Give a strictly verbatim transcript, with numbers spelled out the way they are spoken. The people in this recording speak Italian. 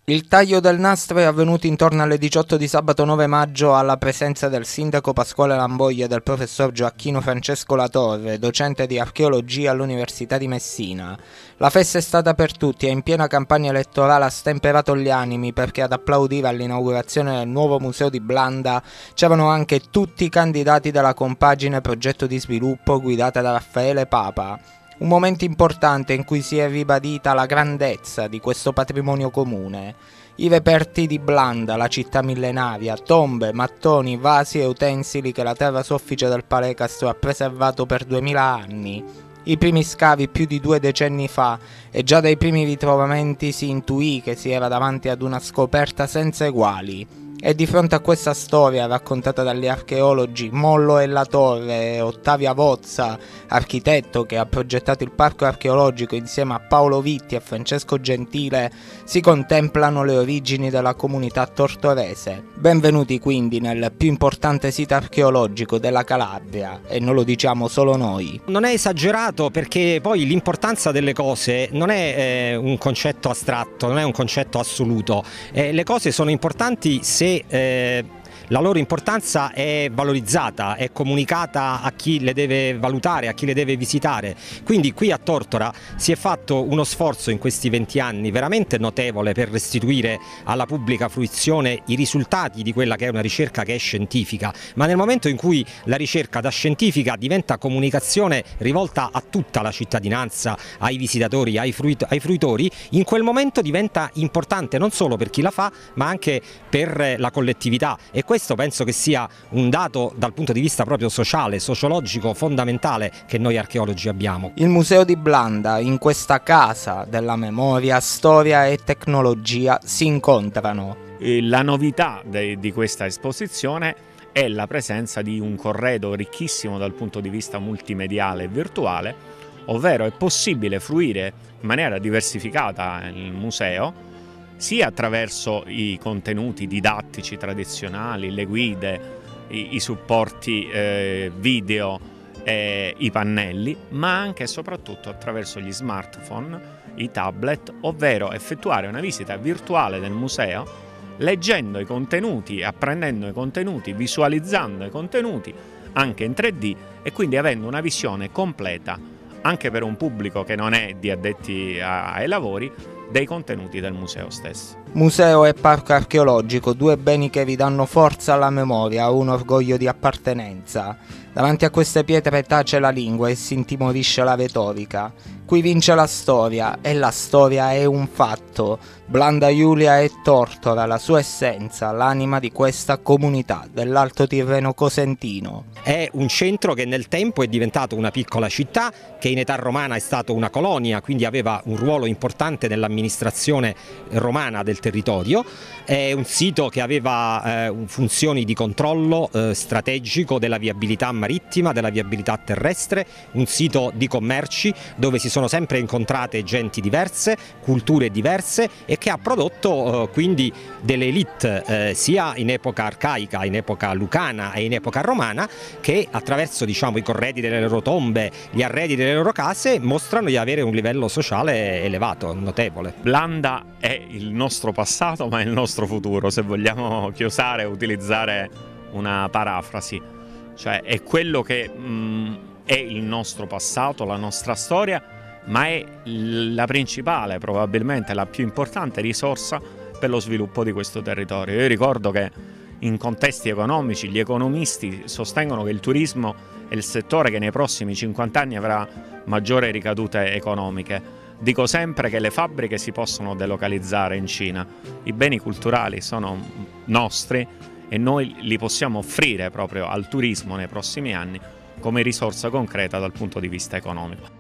Il taglio del nastro è avvenuto intorno alle diciotto di sabato nove maggio alla presenza del sindaco Pasquale Lamboglia e del professor Gioacchino Francesco Latorre, docente di archeologia all'Università di Messina. La festa è stata per tutti e in piena campagna elettorale ha stemperato gli animi perché ad applaudire all'inaugurazione del nuovo museo di Blanda c'erano anche tutti i candidati della compagine progetto di sviluppo guidata da Raffaele Papa. Un momento importante in cui si è ribadita la grandezza di questo patrimonio comune. I reperti di Blanda, la città millenaria, tombe, mattoni, vasi e utensili che la terra soffice del Palecastro ha preservato per duemila anni. I primi scavi più di due decenni fa e già dai primi ritrovamenti si intuì che si era davanti ad una scoperta senza eguali. E di fronte a questa storia raccontata dagli archeologi Mollo e Latorre e Ottavia Vozza, architetto che ha progettato il parco archeologico insieme a Paolo Vitti e Francesco Gentile, si contemplano le origini della comunità tortorese. Benvenuti quindi nel più importante sito archeologico della Calabria, e non lo diciamo solo noi. Non è esagerato, perché poi l'importanza delle cose non è eh, un concetto astratto, non è un concetto assoluto. Eh, le cose sono importanti se Eh, la loro importanza è valorizzata, è comunicata a chi le deve valutare, a chi le deve visitare. Quindi qui a Tortora si è fatto uno sforzo in questi venti anni veramente notevole per restituire alla pubblica fruizione i risultati di quella che è una ricerca che è scientifica, ma nel momento in cui la ricerca da scientifica diventa comunicazione rivolta a tutta la cittadinanza, ai visitatori, ai, fruit ai fruitori, in quel momento diventa importante non solo per chi la fa, ma anche per la collettività. E questo penso che sia un dato dal punto di vista proprio sociale, sociologico, fondamentale che noi archeologi abbiamo. Il Museo di Blanda, in questa casa della memoria, storia e tecnologia si incontrano. La novità di questa esposizione è la presenza di un corredo ricchissimo dal punto di vista multimediale e virtuale, ovvero è possibile fruire in maniera diversificata il museo, sia attraverso i contenuti didattici tradizionali, le guide, i, i supporti eh, video, eh, i pannelli, ma anche e soprattutto attraverso gli smartphone, i tablet, ovvero effettuare una visita virtuale del museo, leggendo i contenuti, apprendendo i contenuti, visualizzando i contenuti anche in tre D e quindi avendo una visione completa anche per un pubblico che non è di addetti ai lavori dei contenuti del museo stesso. Museo e parco archeologico, due beni che vi danno forza alla memoria, un orgoglio di appartenenza. Davanti a queste pietre tace la lingua e si intimorisce la retorica. Qui vince la storia, e la storia è un fatto. Blanda Giulia è Tortora, la sua essenza, l'anima di questa comunità dell'Alto Tirreno Cosentino. È un centro che nel tempo è diventato una piccola città, che in età romana è stato una colonia, quindi aveva un ruolo importante nell'amministrazione romana del territorio. È un sito che aveva eh, funzioni di controllo eh, strategico della viabilità marittima, della viabilità terrestre, un sito di commerci dove si sono sempre incontrate genti diverse, culture diverse, e che ha prodotto eh, quindi delle elite eh, sia in epoca arcaica, in epoca lucana e in epoca romana, che attraverso, diciamo, i corredi delle loro tombe, gli arredi delle loro case mostrano di avere un livello sociale elevato, notevole. Blanda è il nostro passato, ma è il nostro futuro, se vogliamo chiosare e utilizzare una parafrasi. Cioè è quello che mh, è il nostro passato, la nostra storia, ma è la principale, probabilmente la più importante risorsa per lo sviluppo di questo territorio. Io ricordo che in contesti economici gli economisti sostengono che il turismo è il settore che nei prossimi cinquanta anni avrà maggiori ricadute economiche. Dico sempre che le fabbriche si possono delocalizzare in Cina, i beni culturali sono nostri e noi li possiamo offrire proprio al turismo nei prossimi anni come risorsa concreta dal punto di vista economico.